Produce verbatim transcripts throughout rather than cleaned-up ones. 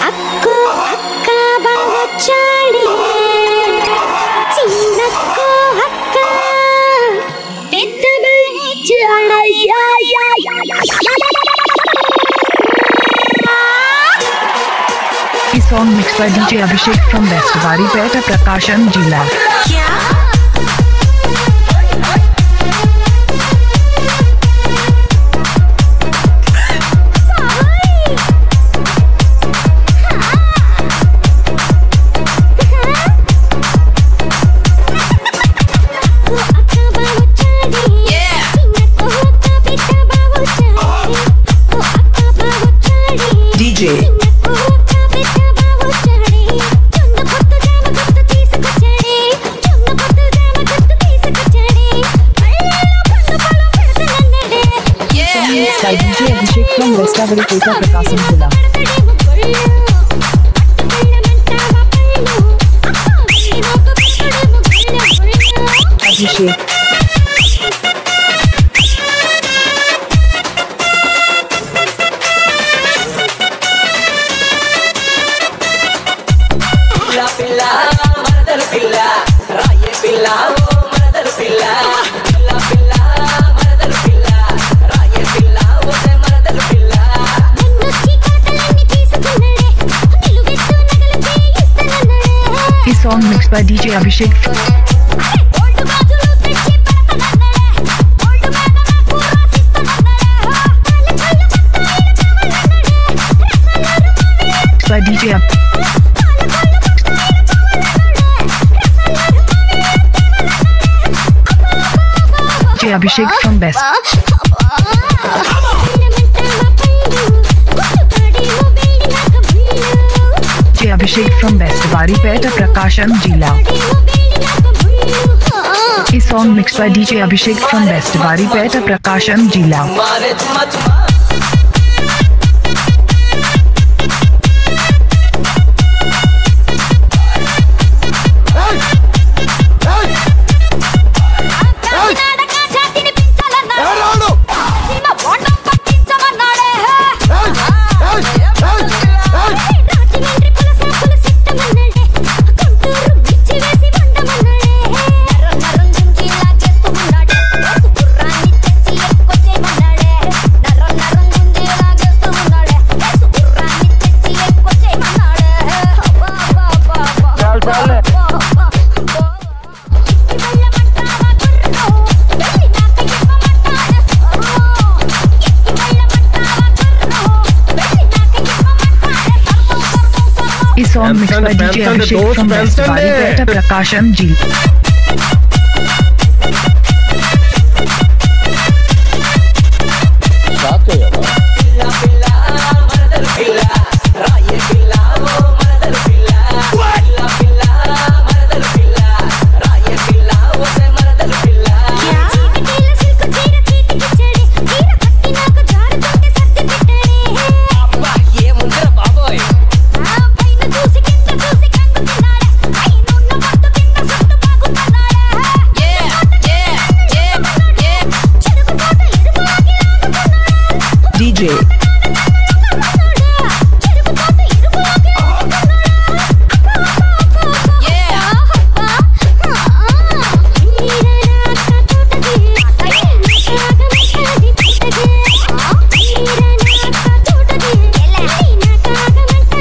అక్కో అక్క బావొచ్చాడే చిన్నక్కో అక్క పెద్ద బావొచ్చాడయ్యా This song mixed by D J Abhishek from West Varipeta, Prakasham Jila. D J By D J Abhishek from West Varipeta, Prakasham Jila. Abhishek. Pilla, mardar pilla, raye pilla, oh mardar pilla. Pilla, pilla, mardar pilla, raye pilla, oh se mardar pilla. This song mixed by D J Abhishek. By D J Ab- D J Abhishek from West. D J Abhishek from West Varipeta, Prakasham Jila. This song mixed by D J Abhishek from West Varipeta, Prakasham Jila. Mare chuma chuma. This song mixed by D J Abhishek from West Varipeta, Prakasham Jila. Pilla, pilla, mardar pilla, raye pilla, oh mardar pilla. Pilla, pilla, mardar pilla, raye pilla, oh se mardar pilla. Abba, ye mundra baboy. D J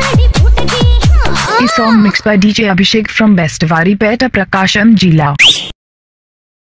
This song mixed by D J Abhishek from West Varipeta, Prakasham Jila.